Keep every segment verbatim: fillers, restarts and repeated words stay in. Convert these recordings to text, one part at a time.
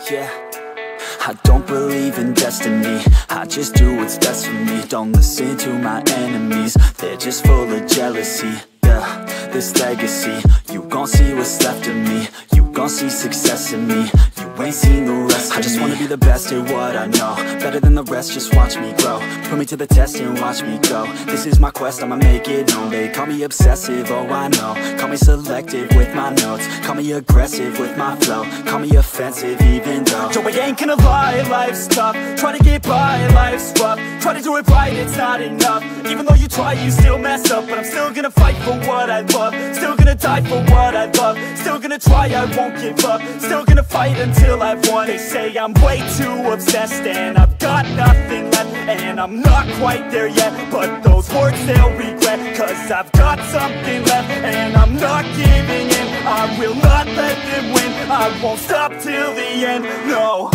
yeah. I don't believe in destiny, I just do what's best for me. Don't listen to my enemies, they're just full of jealousy. Yeah, this legacy, you gon' see what's left of me. You gon' see success in me, you ain't seen the rest of me. I just wanna be the best at what I know, better than the rest, just watch me grow. Put me to the test and watch me go. This is my quest, I'ma make it known. They call me obsessive, oh I know. Call me selective with my notes, call me aggressive with my flow. Call me offensive even though Joe, I ain't gonna lie, life's tough. Try to get by, life's rough. Try to do it right, it's not enough. Even though you try, you still mess up. But I'm still gonna fight for what I love, still gonna die for what I love. Still gonna try, I won't give up. Still gonna fight until I've won. They say I'm way too obsessed and I've got nothing left, and I'm not quite there yet, but those words they'll regret. Cause I've got something left and I'm not giving in. I will not let them win, I won't stop till the end, no.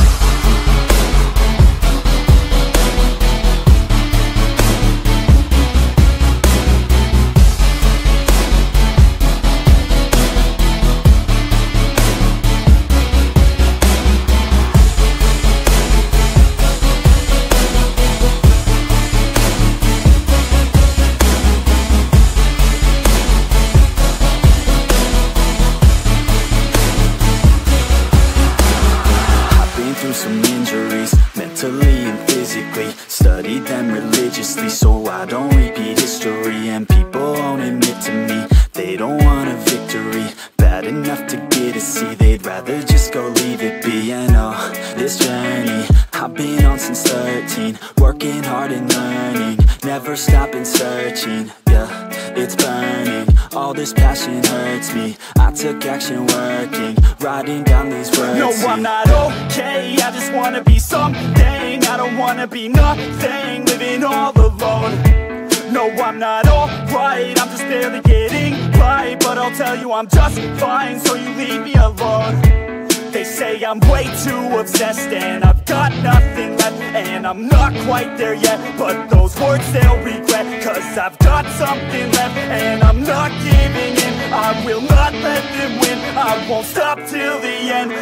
Through some injuries, mentally and physically. Studied them religiously so I don't repeat history. And people won't admit to me they don't want a victory bad enough to get a C. They'd rather just go leave it be. I know this journey I've been on since thirteen, working hard and learning, never stopping searching. Yeah, it's burning, all this passion hurts me. I took action working, writing down these words. No, I'm not okay, I just wanna be something. I don't wanna be nothing, living all alone. No, I'm not alright, I'm just barely getting by. But I'll tell you I'm just fine, so you leave me alone. They say I'm way too obsessed and I've got nothing left, and I'm not quite there yet, but those words they'll regret. Cause I've got something left and I'm not giving in. I will not let them win, I won't stop till the end,